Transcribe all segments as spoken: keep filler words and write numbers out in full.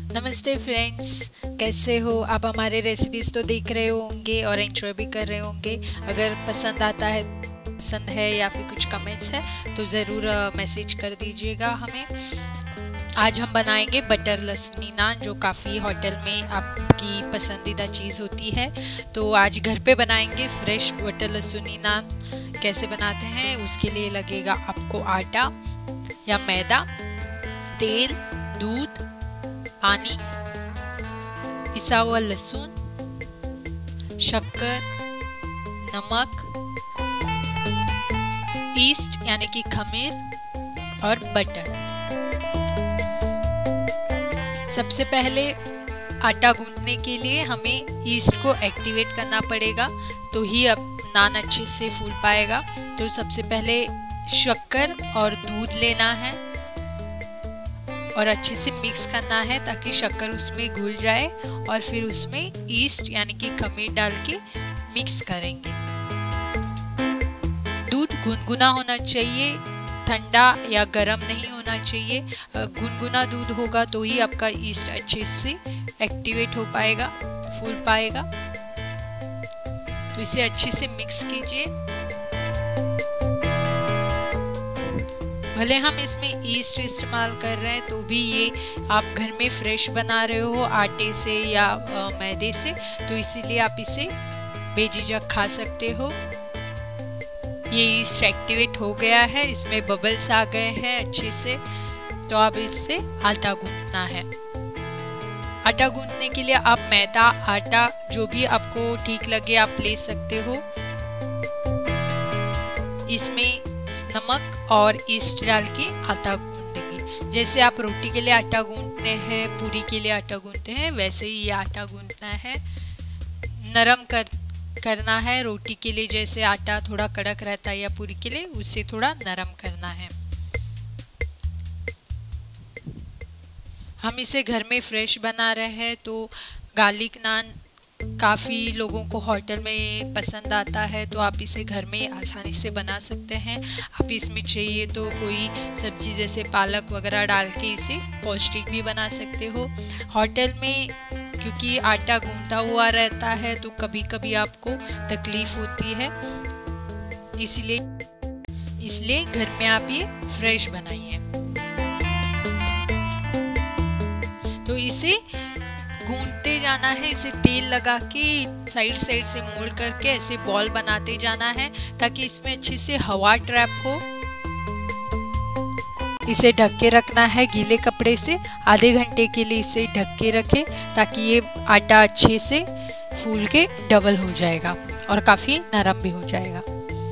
नमस्ते फ्रेंड्स, कैसे हो आप। हमारे रेसिपीज़ तो देख रहे होंगे और एंजॉय भी कर रहे होंगे। अगर पसंद आता है पसंद है या फिर कुछ कमेंट्स है तो ज़रूर मैसेज कर दीजिएगा हमें। आज हम बनाएंगे बटर लसनी नान, जो काफ़ी होटल में आपकी पसंदीदा चीज़ होती है। तो आज घर पे बनाएंगे फ्रेश बटर लसनी नान। कैसे बनाते हैं उसके लिए लगेगा आपको आटा या मैदा, तेल, दूध, पानी, पिसा हुआ लहसुन, शक्कर, नमक, ईस्ट यानी कि खमीर और बटर। सबसे पहले आटा गूंदने के लिए हमें ईस्ट को एक्टिवेट करना पड़ेगा, तो ही अब नान अच्छे से फूल पाएगा। तो सबसे पहले शक्कर और दूध लेना है और अच्छे से मिक्स करना है ताकि शक्कर उसमें घुल जाए, और फिर उसमें ईस्ट यानी कि खमीर डाल के मिक्स करेंगे। दूध गुनगुना होना चाहिए, ठंडा या गर्म नहीं होना चाहिए। गुनगुना दूध होगा तो ही आपका ईस्ट अच्छे से एक्टिवेट हो पाएगा, फूल पाएगा। तो इसे अच्छे से मिक्स कीजिए। भले हम इसमें ईस्ट इस्तेमाल कर रहे हैं तो भी ये आप घर में फ्रेश बना रहे हो आटे से या मैदे से, तो इसीलिए आप इसे बेझिझक खा सकते हो। ये ईस्ट एक्टिवेट हो गया है, इसमें बबल्स आ गए हैं अच्छे से। तो अब इससे आटा गूंथना है। आटा गूंथने के लिए आप मैदा, आटा जो भी आपको ठीक लगे आप ले सकते हो। इसमें नमक और ईस्ट डाल के आटा गूंथेंगे। जैसे आप रोटी के लिए आटा गूंथते हैं, पूरी के लिए आटा गूंथते हैं, वैसे ही ये आटा गूंथना है। नरम कर करना है। रोटी के लिए जैसे आटा थोड़ा कड़क रहता है या पूरी के लिए, उससे थोड़ा नरम करना है। हम इसे घर में फ्रेश बना रहे हैं, तो गार्लिक नान काफ़ी लोगों को होटल में पसंद आता है, तो आप इसे घर में आसानी से बना सकते हैं। आप इसमें चाहिए तो कोई सब्जी जैसे पालक वगैरह डाल के इसे पौष्टिक भी बना सकते हो। होटल में क्योंकि आटा गूंथा हुआ रहता है तो कभी कभी आपको तकलीफ होती है, इसलिए इसलिए घर में आप ये फ्रेश बनाइए। तो इसे गूंथते जाना है, इसे तेल लगा के साइड साइड से मोड़ करके ऐसे बॉल बनाते जाना है ताकि इसमें अच्छे से हवा ट्रैप हो। इसे ढक के रखना है गीले कपड़े से। आधे घंटे के लिए इसे ढक के रखें ताकि ये आटा अच्छे से फूल के डबल हो जाएगा और काफ़ी नरम भी हो जाएगा।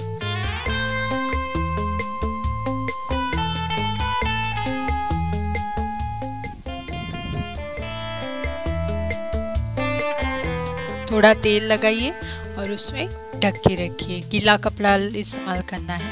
थोड़ा तेल लगाइए और उसमें ढक के रखिए। गीला कपड़ा इस्तेमाल करना है।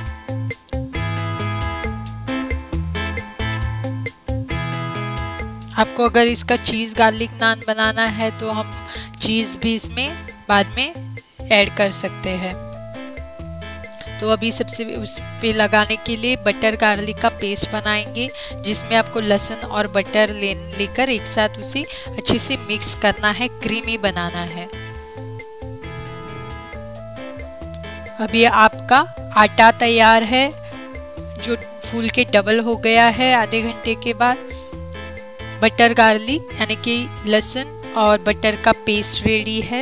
आपको अगर इसका चीज़ गार्लिक नान बनाना है तो हम चीज़ भी इसमें बाद में ऐड कर सकते हैं। तो अभी सबसे उस पे लगाने के लिए बटर गार्लिक का पेस्ट बनाएंगे, जिसमें आपको लहसुन और बटर ले लेकर एक साथ उसे अच्छे से मिक्स करना है, क्रीमी बनाना है। अभी आपका आटा तैयार है, जो फूल के डबल हो गया है आधे घंटे के बाद। बटर गार्लिक यानी कि लहसुन और बटर का पेस्ट रेडी है।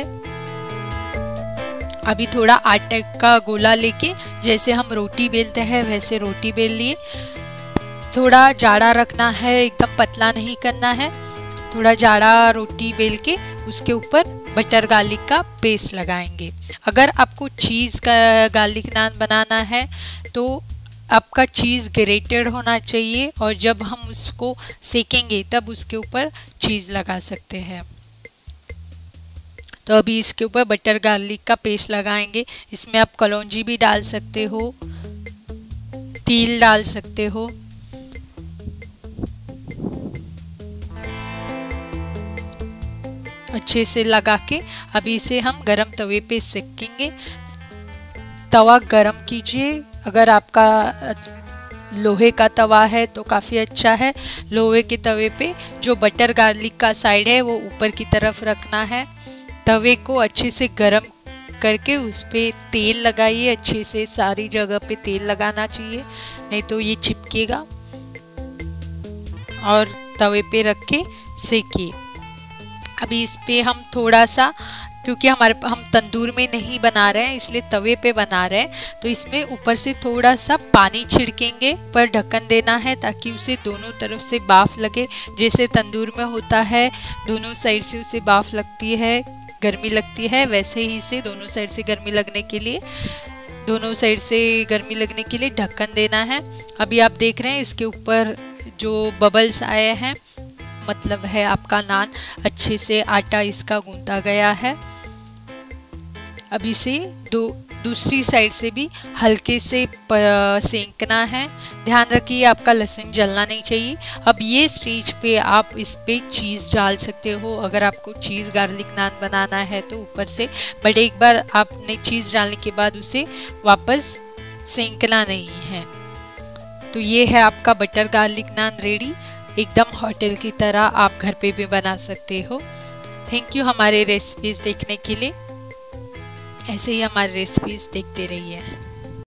अभी थोड़ा आटे का गोला लेके जैसे हम रोटी बेलते हैं वैसे रोटी बेल लिए। थोड़ा जाड़ा रखना है, एकदम पतला नहीं करना है। थोड़ा जाड़ा रोटी बेल के उसके ऊपर बटर गार्लिक का पेस्ट लगाएंगे। अगर आपको चीज़ का गार्लिक नान बनाना है तो आपका चीज़ ग्रेटेड होना चाहिए, और जब हम उसको सेकेंगे तब उसके ऊपर चीज़ लगा सकते हैं। तो अभी इसके ऊपर बटर गार्लिक का पेस्ट लगाएंगे। इसमें आप कलौंजी भी डाल सकते हो, तिल डाल सकते हो। अच्छे से लगा के अभी इसे हम गरम तवे पे सेकेंगे। तवा गरम कीजिए। अगर आपका लोहे का तवा है तो काफ़ी अच्छा है। लोहे के तवे पे जो बटर गार्लिक का साइड है वो ऊपर की तरफ रखना है। तवे को अच्छे से गरम करके उस पर तेल लगाइए, अच्छे से सारी जगह पे तेल लगाना चाहिए, नहीं तो ये चिपकेगा। और तवे पे रख के सेकिए। अभी इस पे हम थोड़ा सा, क्योंकि हमारे हम तंदूर में नहीं बना रहे हैं इसलिए तवे पे बना रहे हैं, तो इसमें ऊपर से थोड़ा सा पानी छिड़केंगे। ऊपर ढक्कन देना है ताकि उसे दोनों तरफ से भाप लगे, जैसे तंदूर में होता है दोनों साइड से उसे भाप लगती है, गर्मी लगती है, वैसे ही से दोनों साइड से गर्मी लगने के लिए दोनों साइड से गर्मी लगने के लिए ढक्कन देना है। अभी आप देख रहे हैं इसके ऊपर जो बबल्स आए हैं, मतलब है आपका नान अच्छे से आटा इसका गूंथा गया है। अभी से दो दूसरी साइड से भी हल्के से सेंकना है। ध्यान रखिए आपका लहसुन जलना नहीं चाहिए। अब ये स्टेज पे आप इस पे चीज़ डाल सकते हो, अगर आपको चीज़ गार्लिक नान बनाना है तो ऊपर से, बट एक बार आपने चीज़ डालने के बाद उसे वापस सेंकना नहीं है। तो ये है आपका बटर गार्लिक नान रेडी, एकदम होटल की तरह आप घर पे भी बना सकते हो। थैंक यू हमारे रेसिपीज़ देखने के लिए। ऐसे ही हमारी रेसिपीज़ देखते रहिए।